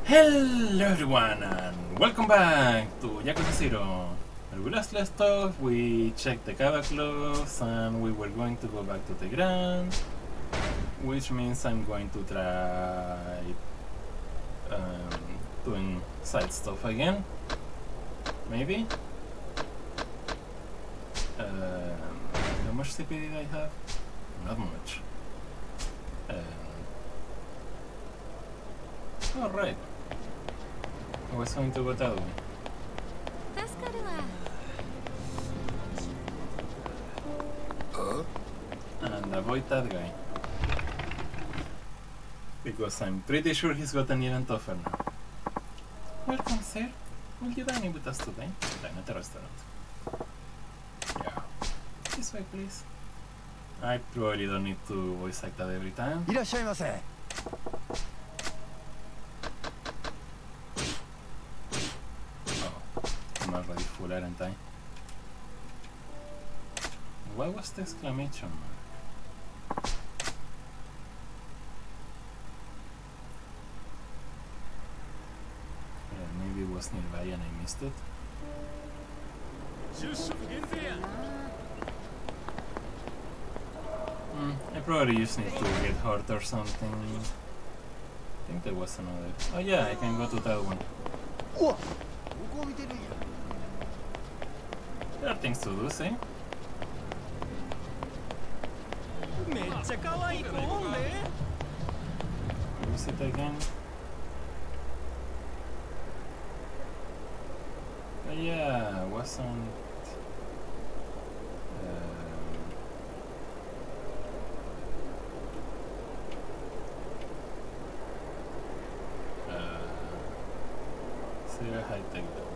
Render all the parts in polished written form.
Hello everyone and welcome back to Yakuza 0. When we last left off, we checked the cabaclubs and we were going to go back to the Grand, which means I'm going to try doing side stuff again, maybe. How much CP did I have? Not much. Alright. I was going to go that way. And avoid that guy. Because I'm pretty sure he's got an event offer now. Welcome, sir. Will you dine with us today? Dine at the restaurant. Yeah. This way, please. I probably don't need to voice act that every time. I'm already full, aren't I? What was the exclamation mark? Maybe it was nearby and I missed it. I probably just need to get hurt or something. I think there was another. Oh yeah, I can go to that one. There are things to do, see? Use it again. But yeah, wasn't... SEGA high-tech though.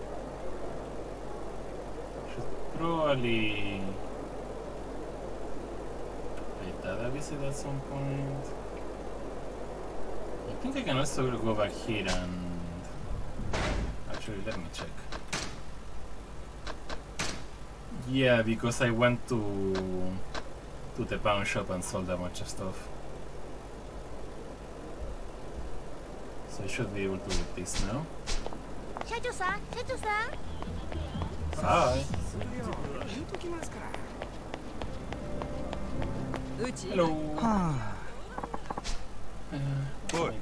Should probably... wait, that I visit at some point. I think I can also go back here and... actually, let me check. Yeah, because I went to the pawn shop and sold a bunch of stuff. So I should be able to get this now. Hi. Hello. Boy.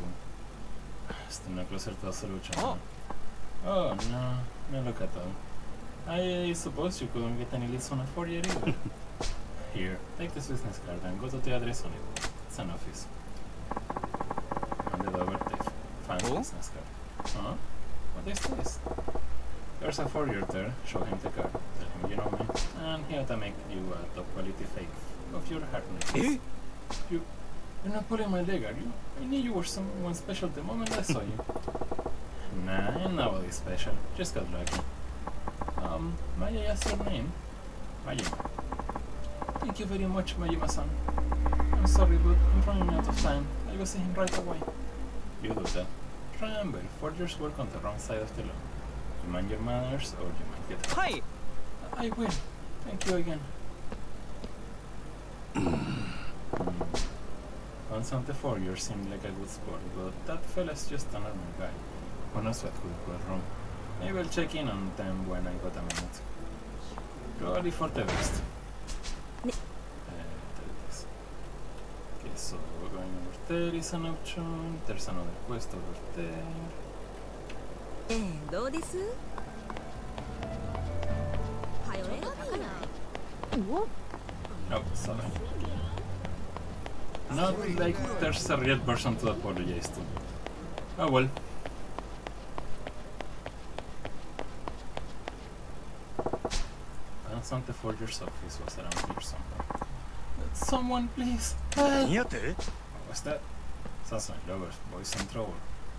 Stand closer to the solution. Oh no, no look at all. I suppose you couldn't get any leads on a 4-year either. Here, take this business card and go to the address on it. It's an office. Hand it over the fancy business card. Huh? What is this? There's a 4-year there. Show him the card. Tell him you know me. And he ought to make you a top quality fake of your heart necklace. You're not pulling my leg, are you? I knew you were someone special the moment I saw you. Nah, I'm nobody special. Just got lucky. May I ask your name? Majima. Thank you very much, Majima-san. I'm sorry, but I'm running out of time. I will see him right away. You do that. Remember, forgers work on the wrong side of the law. You mind your manners, or you might get hurt. Hi! I will. Thank you again. Once on the forger seemed like a good sport, but that fella's just a normal guy. Who knows what could go wrong? Maybe I'll check in on them when I got a minute. Probably for the best. There it is. Okay, so we're going over there is an option. There's another quest over there. Oh, sorry. Not like there's a real person to apologize to. Oh well. The forger's office was around here somewhere. Someone, please! Help! What's that? Sounds like lovers, boys in trouble.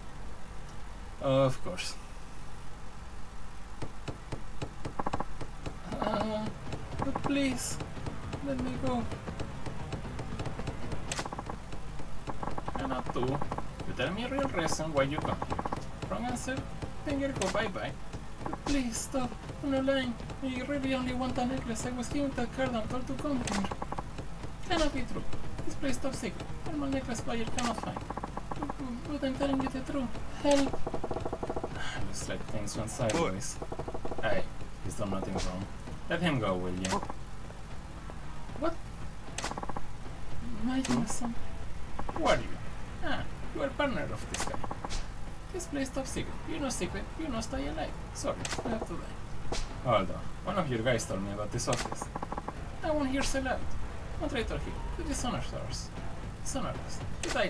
Of course. But please, let me go. Cannot do. You tell me a real reason why you come here. Wrong answer? Then you go bye-bye. Please stop. On a line. I really only want a necklace. I was given that card and told to come here. Cannot be true. This place top secret. Normal necklace buyer cannot find. But I'm telling you the truth. Help! Looks like things went sideways. Hey, he's done nothing wrong. Let him go, will you? What? Majima-san? Who are you? Ah, you are partner of this guy. This place top secret. You know secret, you know stay alive. Sorry, I have to die. Hold on. One of your guys told me about this office. I won't hear so loud. Don't try to here. You dishonor us. Dishonor us. You die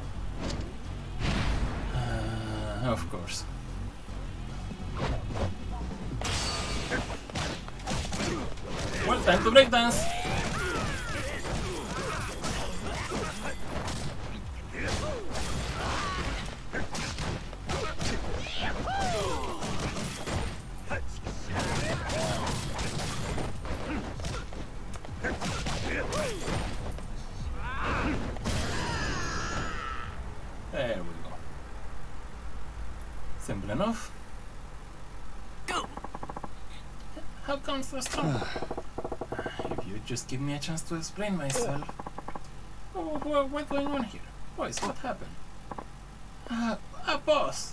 now. Of course. Well, time to breakdance! There we go. Simple enough. Go! How comes so strong? If you just give me a chance to explain myself. What's going on here? Boys, what happened? Boss!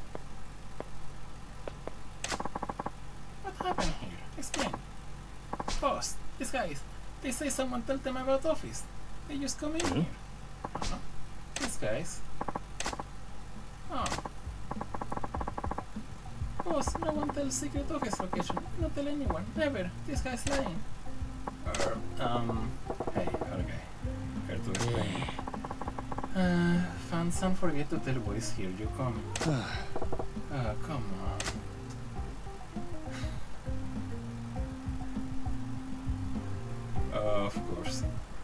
What happened here? Explain. Boss, these guys, they say someone told them about office. They just come in here. These guys. Oh. Boss, no one tells secret office location. Not tell anyone. Never. This guy's lying. Hey, okay. Here to explain. Fans, don't forget to tell boys here you come. Come on. Of course.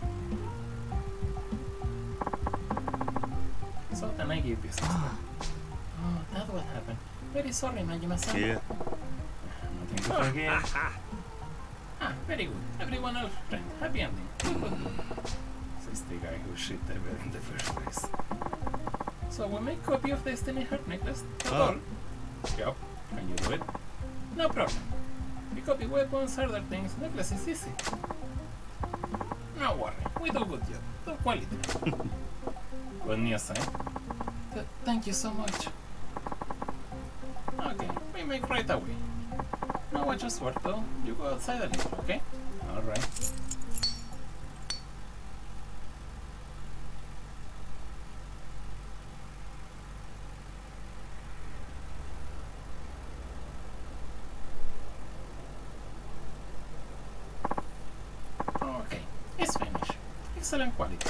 So then I give business. Oh, that's what happened. Very sorry, Majima-san. Yeah. Nothing to forget. Very good. Everyone else, friend. Happy ending. Good. Says the guy who shit ever in the first place. So we make copy of Destiny Heart Necklace. That's all. Yup. Can you do it? No problem. We copy weapons, other things. Necklace is easy. No worry. We do good job. Top quality. Good news, eh? Thank you so much. Okay, we make right away. Now I just work though. You go outside a little, okay? Alright. Okay, it's finished. Excellent quality.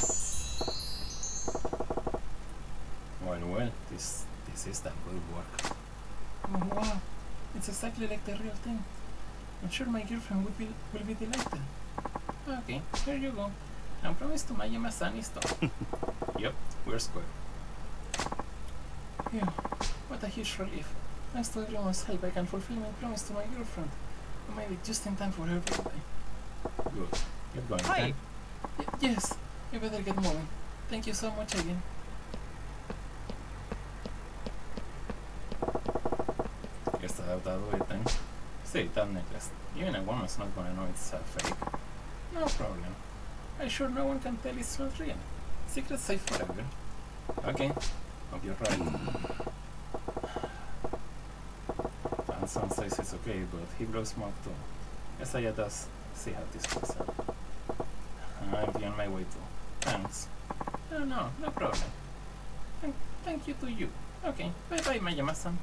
Well, this is that good work. Oh, wow, it's exactly like the real thing. I'm sure my girlfriend will be delighted. Okay, here you go. And promise to Majima-san is done. Yep, we're square. Phew, what a huge relief. Thanks to everyone's help, I can fulfill my promise to my girlfriend. I made it just in time for her birthday. Good. Get going, Hi. Yes, you better get moving. Thank you so much again. Guess I'll have to do it then. See, that necklace. Even a woman's not gonna know it's fake. No problem. I'm sure no one can tell it's not real. Secret safe forever. Okay, hope you're right. Fanson says it's okay, but he blows smoke too. Yesaya does see how this goes out. I'll be on my way too. Thanks. No problem. Thank you to you. Okay, bye-bye, Majima-san.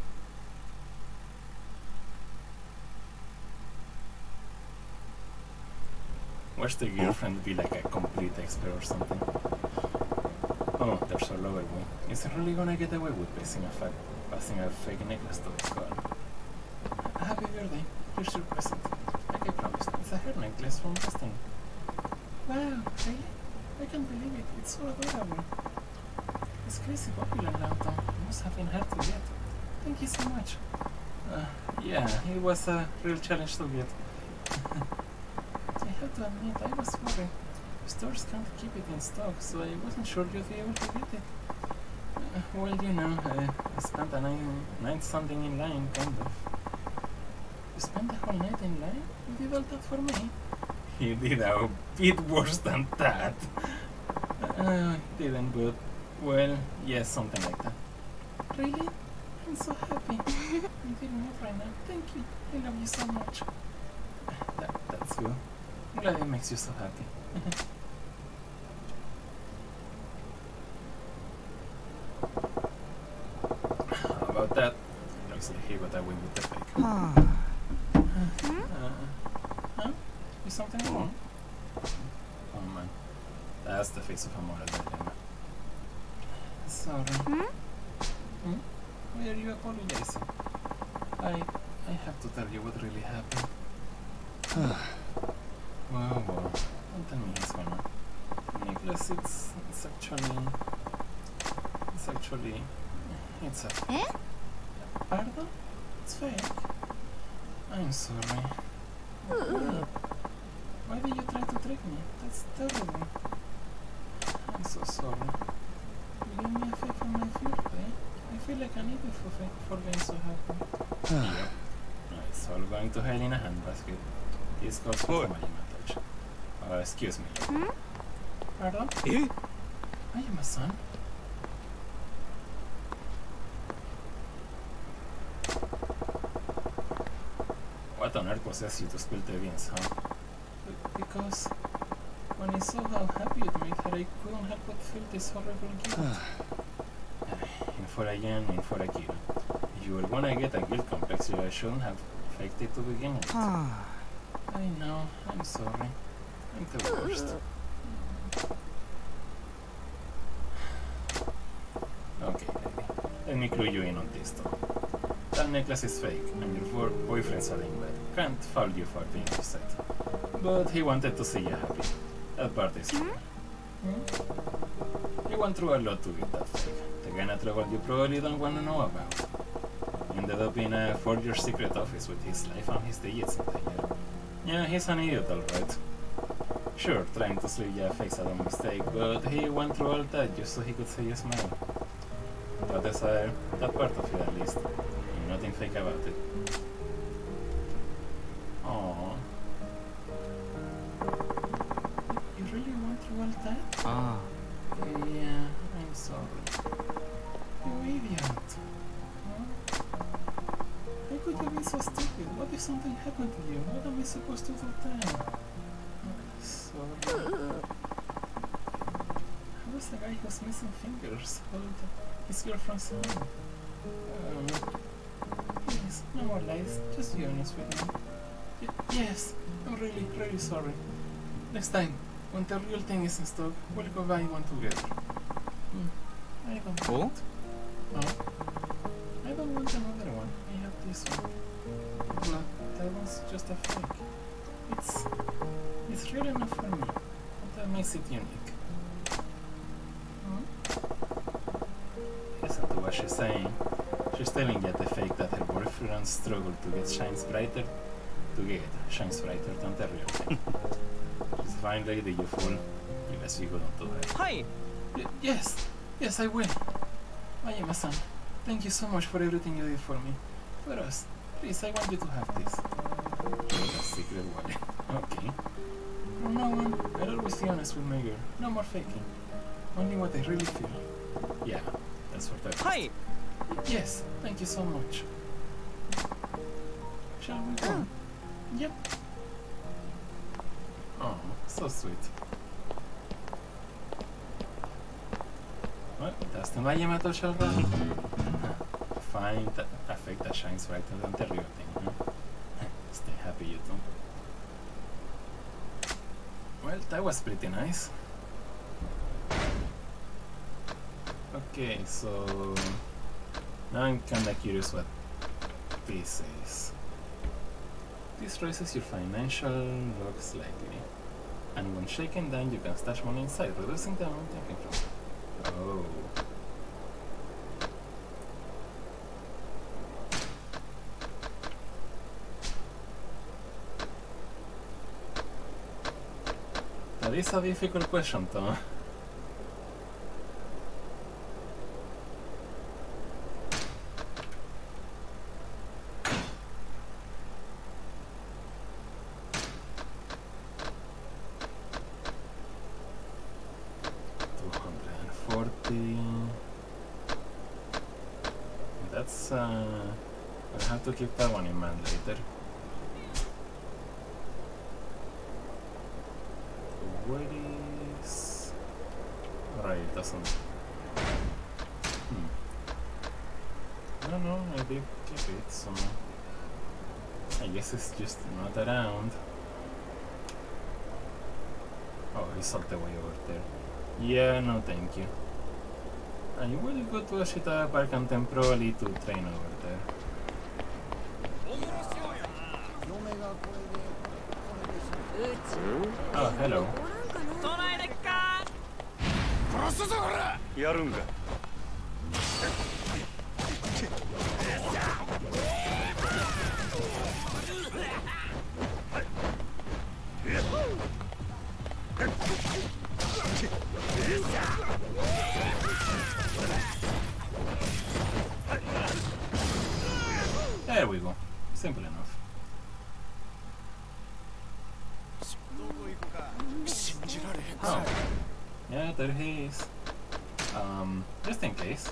Watch the girlfriend be like a complete expert or something. Oh, there's our lover boy. Is he really gonna get away with passing a fake necklace to his skull? Happy birthday. Here's your present. Like I promised, it's a hair necklace from Destiny. Wow, really? I can't believe it. It's so adorable. It's crazy popular now, though. It must have been hard to get. Thank you so much. Yeah, it was a real challenge to get. I have to admit, I was worried. Stores can't keep it in stock, so I wasn't sure you'd be able to get it. Well, you know, I spent a night something in line, kind of. You spent the whole night in line? You did all that for me? He did a bit worse than that. Didn't, but Well, yes, something like that. Really? I'm so happy. I'm feeling it right now. Thank you. I love you so much. That's good. I'm glad it makes you so happy. How about that? Looks like he got away with the fake. Huh? Is something wrong? Oh man. That's the face of a moral dilemma. Sorry. Why are you apologizing? I have to tell you what really happened. Well, don't tell me he's gonna. Nicholas, it's a fake. Pardon? It's fake. I'm sorry. Why did you try to trick me? That's terrible. I'm so sorry. You gave me a fake for my birthday. I feel like an idiot for being so happy. Yep. No, it's all going to hell in a handbasket. This calls for Majima touch. Excuse me. Pardon? I am a son. What on earth possessed you to spill the beans, huh? Because when I saw how happy it made her, I couldn't help but feel this horrible guilt. In for a yen, in for a kilo. If you were gonna get a guilt complex, you shouldn't have faked it to begin with. I know, I'm sorry. I'm the worst. Okay, lady. Let me clue you in on this though. That necklace is fake, and your boyfriend's lying bed. Can't fault you for being upset. But he wanted to see you happy. That part is true. He went through a lot to get that fake. The kind of trouble you probably don't want to know about. Ended up in a forger secret office with his life and his digits in danger. Yeah, he's an idiot, alright. Sure, trying to slip you fakes out of mistake, but he went through all that just so he could see you smile. But desire, that part of it at least. And nothing fake about it. Aww. You really went through all that? Yeah, I'm sorry. You idiot. Huh? How could you be so stupid? What if something happened to you? What am I supposed to do then? Sorry. How does a guy who's missing fingers hold his girlfriend's hand? Please, no more lies. Just be honest with me. Yes, I'm really, really sorry. Next time, when the real thing is in stock, we'll go buy one together. I don't want. I don't want another one. I have this one. No, that one's just a fake. It's real enough for me. That makes it unique. Listen to what she's saying. She's telling you the fake that her boyfriend struggled to get shines brighter than the real thing. She's a fine lady, you fool. You best be good on to her. Hi! Yes, I will. I am a son. Thank you so much for everything you did for me. For us. Please, I want you to have this. A secret wallet. Okay. From now on, I'll always be honest with my girl. No more faking. Only what I really feel. Yeah, that's what I want. Hi! Yes, thank you so much. Shall we go? Yep. Oh, so sweet. Well, that's the Majima touch already. Find a fake that shines brighter than the real thing, huh? Stay happy, you two. Well, that was pretty nice. Okay, so now I'm kinda curious what this is. This raises your financial log slightly, and when shaken down you can stash money inside, reducing the amount taken from it. Oh. That is a difficult question, Tom. $240. Let's I'll have to keep that one in mind later. Where is... Right, it doesn't... No, I did keep it, so... I guess it's just not around. Oh, he's all the way over there. Yeah, no thank you. I will go to Ashita Park and temporarily to train over there. Oh, hello. There we go. Simple enough. Oh. Yeah, there he is. Just in case.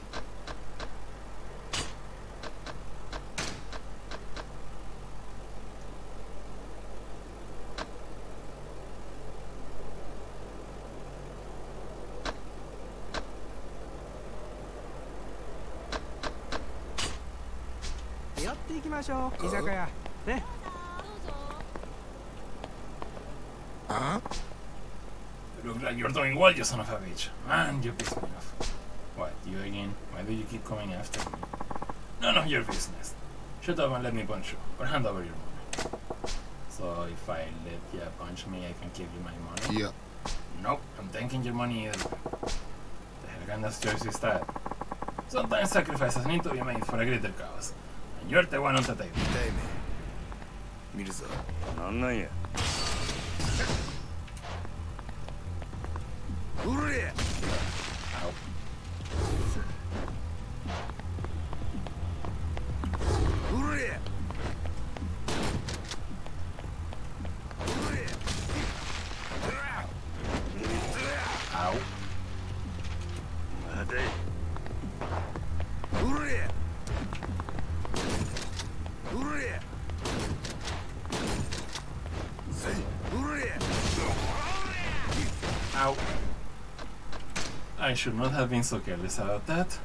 Huh? You look like you're doing well, you son of a bitch. Man, you pissed me off. What, you again? Why do you keep coming after me? None of your business. Shut up and let me punch you, or hand over your money. So if I let you punch me, I can give you my money? Yeah. Nope, I'm taking your money either way. The hell kind of choice is that? Sometimes sacrifices need to be made for a greater cause. And you're the one on the table. Mirza. Ow. Ow. Ow. I should not have been so careless about that.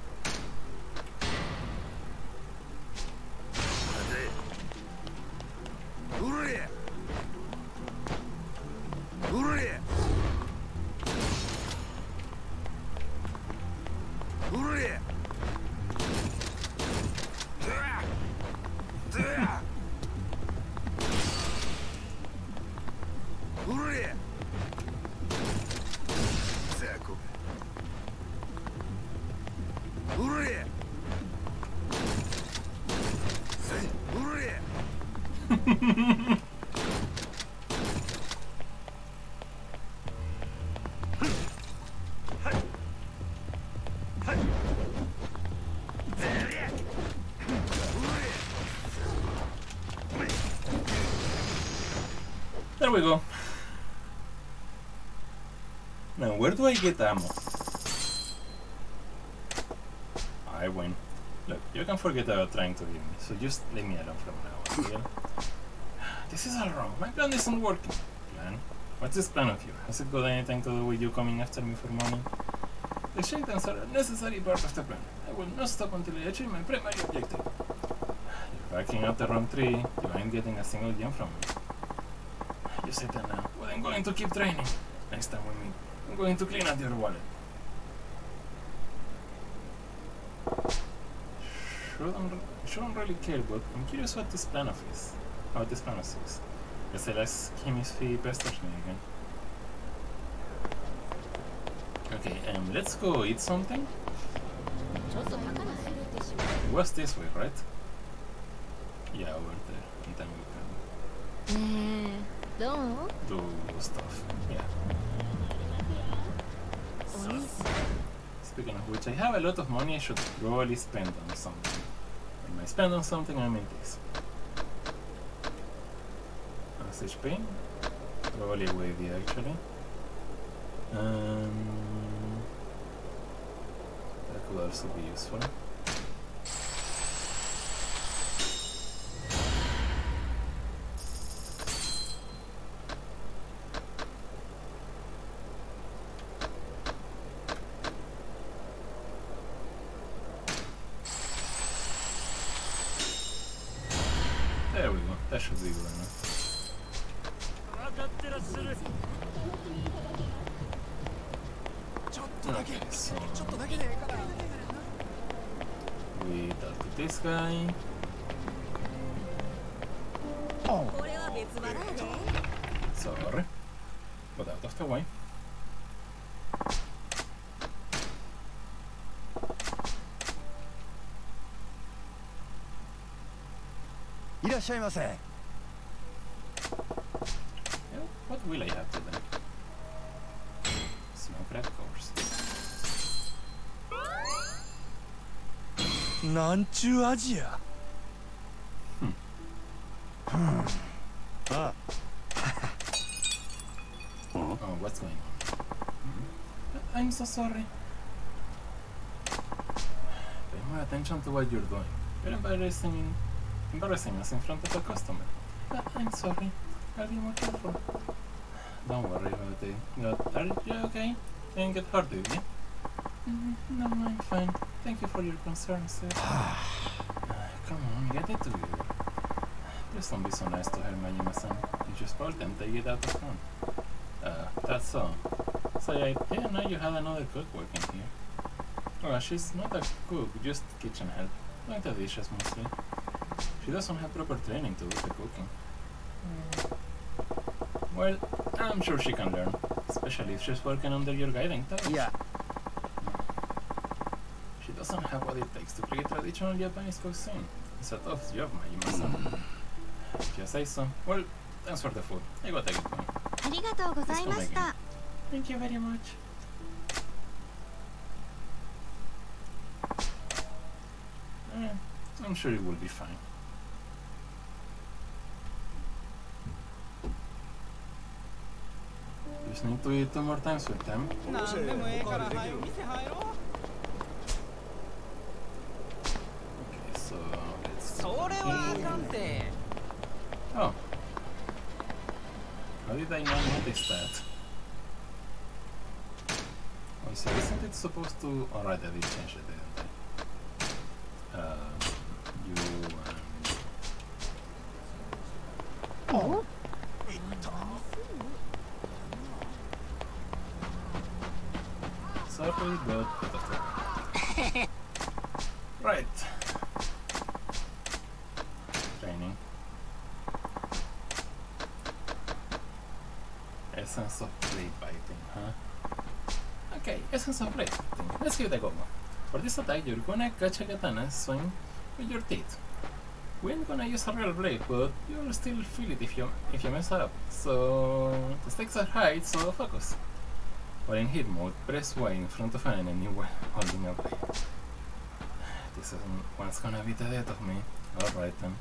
There we go. Now, where do I get ammo? I win. Look, you can forget about trying to heal me, so just leave me alone from now on, deal? This is all wrong. My plan isn't working. Plan? What's this plan of yours? Has it got anything to do with you coming after me for money? The shaitans are a necessary part of the plan. I will not stop until I achieve my primary objective. You're backing up the wrong tree. You ain't getting a single gem from me. You say that now. Well, I'm going to keep training. Next time we meet, I'm going to clean out your wallet. Shouldn't really care, but I'm curious what this plan of is. How this plan is. Guess I'll ask him if he pesters me again. Okay, let's go eat something. It was this way, right? Yeah, over there. And then we can do stuff. Yeah. Speaking of which, I have a lot of money I should probably spend on something. When I spend on something, I mean this. HP? Probably wavy actually. That could also be useful. That should be good enough. Okay, so we talk to this guy. Sorry, but out of the way. What will I have today? Smoke red course. なんちゅうアジア。 Oh, what's going on? I'm so sorry. Pay more attention to what you're doing. You're embarrassing us in front of a customer. I'm sorry. I'll be more careful. Don't worry about it. Are you okay? Didn't get hurt, did you? No, I'm fine. Thank you for your concern, sir. Come on, get it together. Please don't be so nice to her, Majima-san. You just spoiled them, take it out of hand. That's so. So I didn't know you had another cook working here. Well, she's not a cook, just kitchen help. Like the dishes mostly. She doesn't have proper training to do the cooking. Well, I'm sure she can learn. Especially if she's working under your guiding touch. Yeah. She doesn't have what it takes to create traditional Japanese cuisine. It's a tough job, Majima-san. If you say so. Well, thanks for the food. I gotta get going. Thank you very much. I'm sure it will be fine. Just need to eat 2 more times with them. Okay, so let's oh. How did I not notice that? Oh, so isn't it supposed to... Alright, I did change it, didn't I? You and... Oh! Sorry, but... Right. Training. Essence of blade biting, huh? Okay, essence of blade biting. Let's give it a go. For this attack, you're gonna catch a katana swing with your teeth. We ain't gonna use a real blade, but you'll still feel it if you mess up. So the stakes are high, so focus. While in hit mode, press Y in front of an enemy while holding a blade. This one's gonna be the death of me. Alright then.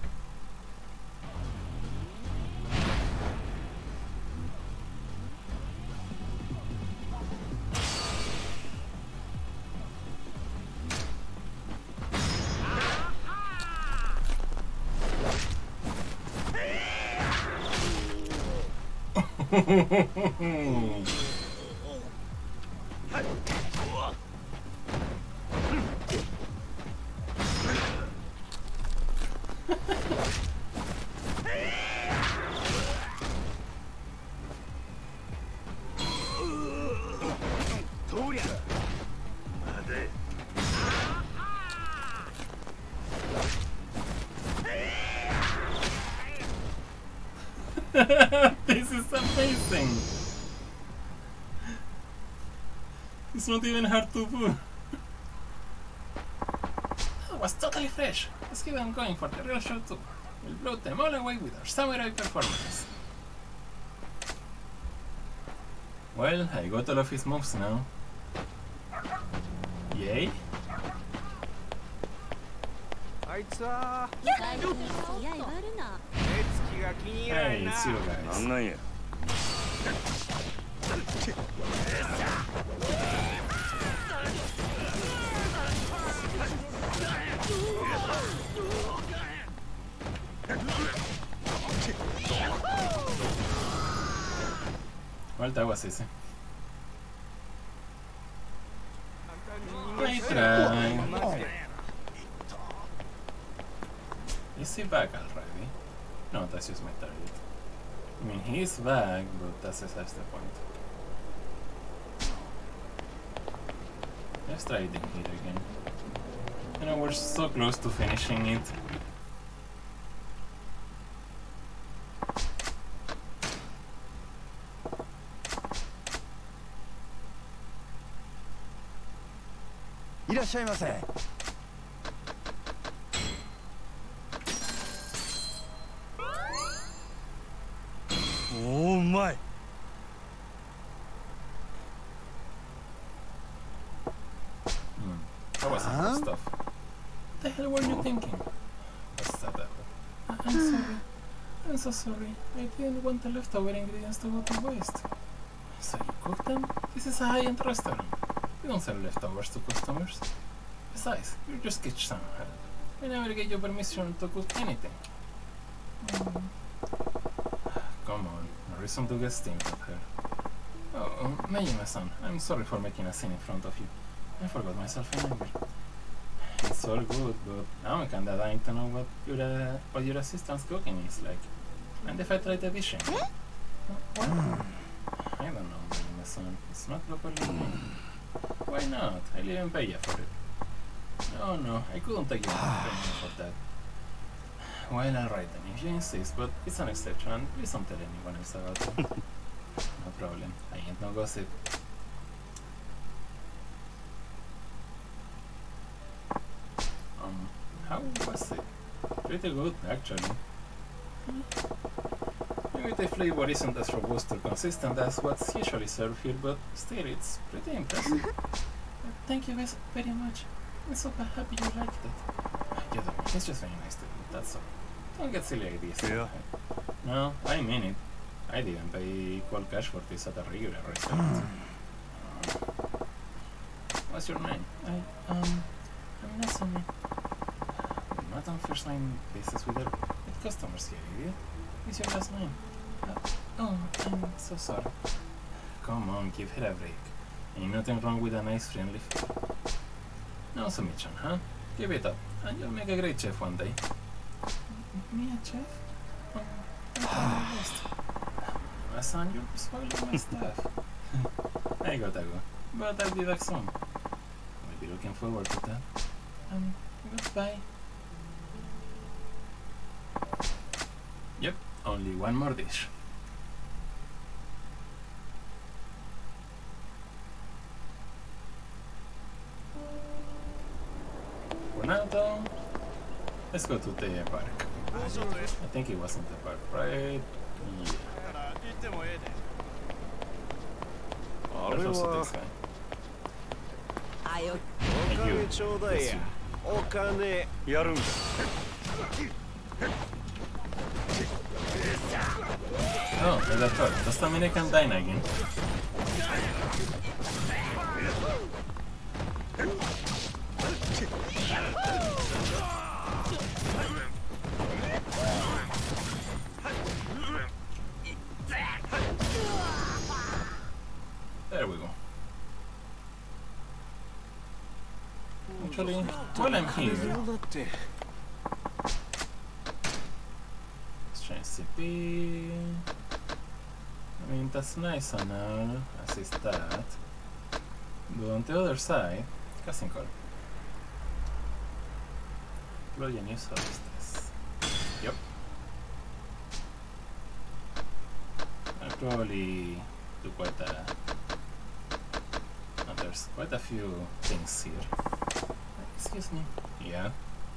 This is amazing! It's not even hard to do. That was totally fresh. Let's keep on going for the real show too. We'll blow them all away with our samurai performance. Well, I got all of his moves now. Yay! Hey, it's you guys. Well, that was easy. I tried. Is he back already? No, that's just my target. I mean, he is vague, but that's besides the point. Let's try it in here again. You know, we're so close to finishing it. Oh my. That was some good stuff. What the hell were you thinking? What's that? I'm sorry. I'm so sorry. I didn't want the leftover ingredients to go to waste. So you cook them? This is a high-end restaurant. We don't sell leftovers to customers. Besides, you're just kitchen help. We never gave you permission to cook anything. Come on, no reason to get steamed at her. Oh, Majima-san, I'm sorry for making a scene in front of you. I forgot myself in anger. It's all good, but now I'm kinda dying to know what your assistant's cooking is like. And if I try the dishing? What? I don't know, Majima-san. It's not properly clean. Why not? I'll even pay you for it. No, I couldn't take you payment for that. Well, alright then, if you insist, but it's an exception, and please don't tell anyone else about it. No problem, I ain't no gossip. How was it? Pretty good, actually. Maybe the flavor isn't as robust or consistent as what's usually served here, but still, it's pretty impressive. Thank you guys very much. I'm so happy you liked it. Yeah, it's just very nice to you, that's all. Don't get silly ideas. Yeah. No, I mean it. I didn't pay equal cash for this at a regular restaurant. What's your name? I'm Nasumi. We're not on first name basis with customers here, idiot. What's your last name? Oh, I'm so sorry. Come on, give her a break. Ain't nothing wrong with a nice friendly feel. No submission, huh? Give it up, and you'll make a great chef one day. Me a chef? Oh, I'm trying my best. My son, you're spoiling my stuff. I gotta go, but I'll be back soon. I'll be looking forward to that. Goodbye. Yep, only one more dish. For now though, let's go to the park. I think it wasn't the park, right? Yeah. There's also this guy. Thank you. Yes, you. Oh, there's a third. Does that mean I can dine again? There we go. Actually, while I'm here, let's change CP. I mean, that's nice and all, as is that. But on the other side, casting call. Employ a new hostess. Yep. I'll probably do quite a... there's quite a few things here. Excuse me. Yeah.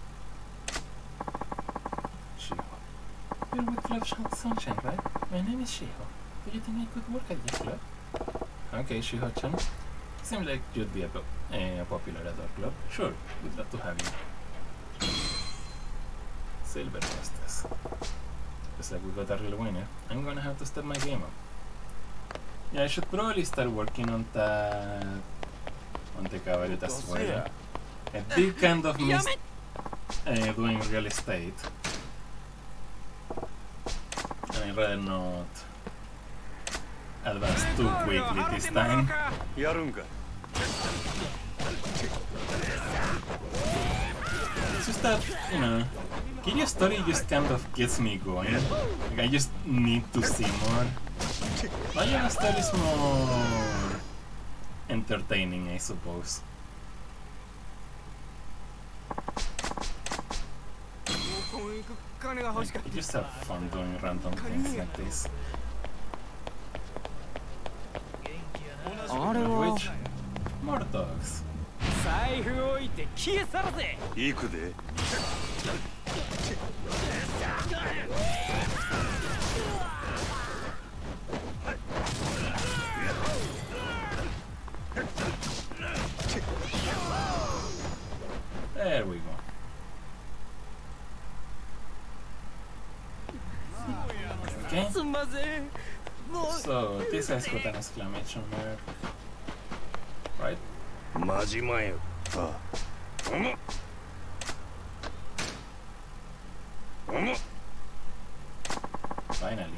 Shiho. You're with Club Sunshine, right? My name is Shiho. Do you think I could work at your club? Okay, Shiho-chan. Seems like you'd be a popular at our club. Sure, we'd love to have you. Silver hostess. Looks like we got a real winner. I'm gonna have to step my game up. Yeah, I should probably start working on that... on the cabaret as well. I did kind of miss doing real estate. And I'd rather not advance too quickly this time. It's just that, you know, Kiryu story just kind of gets me going. Like, I just need to see more. Majima story is more entertaining, I suppose. Like, you just have fun doing random things like this. Which? More dogs. There we go. Okay. So this guy's got an exclamation mark, right? Majima. Finally.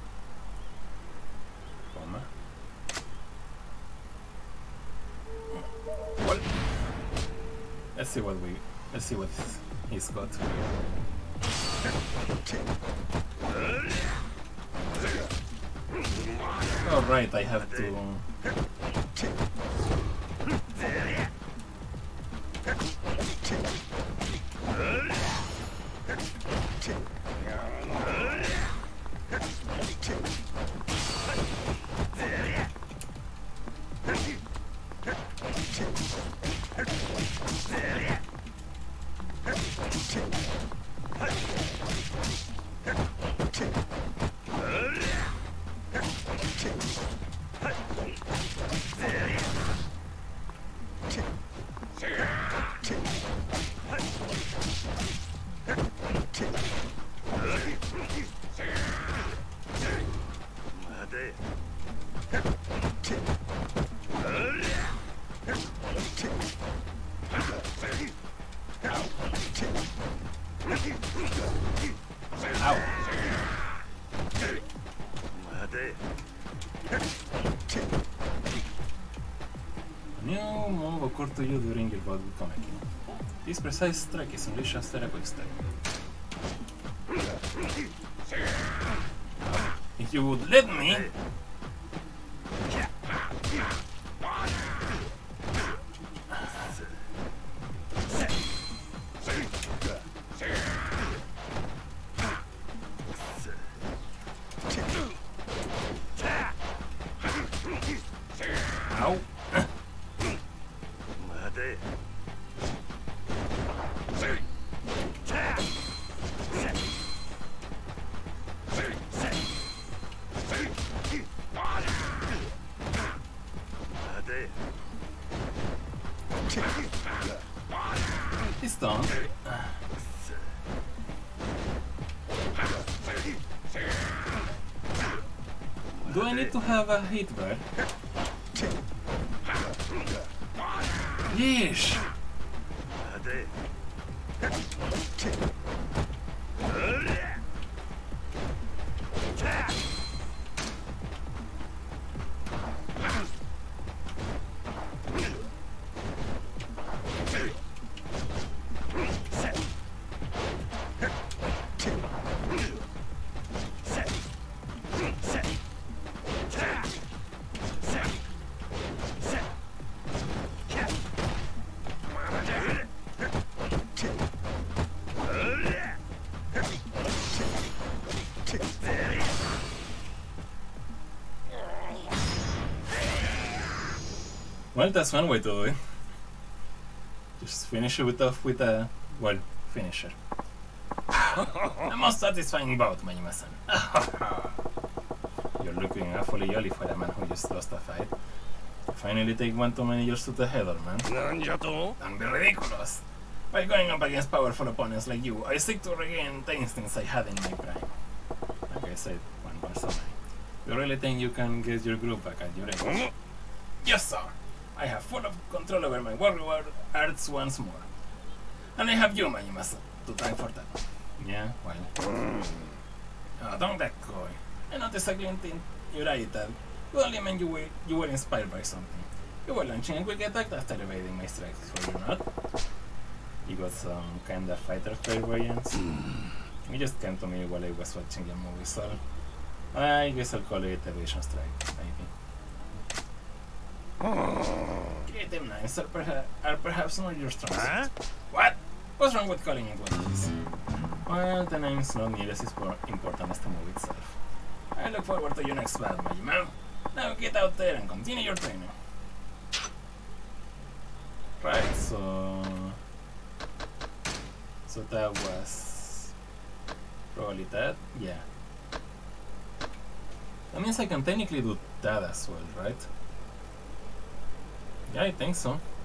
Comma. Well, let's see what he's got. Oh right, I have to. New move occurred to you during your bout with Komeki. This precise strike is unleashed after a quick strike. If you would let me... Ow. He's done. Do I need to have a hit bird? Yeesh! Well, that's one way to do it. Just finish it off with a, well, finisher. The most satisfying bout, Majima-san. You're looking awfully jolly for a man who just lost a fight. You finally take one too many years to the head, old man. Don't be ridiculous. By going up against powerful opponents like you, I seek to regain the instincts I had in my prime. Like I said, one more time. You really think you can get your groove back at your age? Yes, sir. I have full of control over my warrior arts once more. And I have you, Majima-san, to thank for that. Yeah, well... Oh, don't get coy. I noticed a glint in your eye that could only mean you were inspired by something. You were launching a quick attack after evading my strikes, were you not? You got some kinda fighter clairvoyance. It just came to me while I was watching the movie, so I guess I'll call it Evasion Strike, maybe. Creative knives are perhaps not your strong suit. What? What's wrong with calling it what it is? Well, the name's not nearly as important as the movie itself. I look forward to your next battle, Majima. Now get out there and continue your training. Right, so that was probably that, yeah. That means I can technically do that as well, right? Yeah, I think so.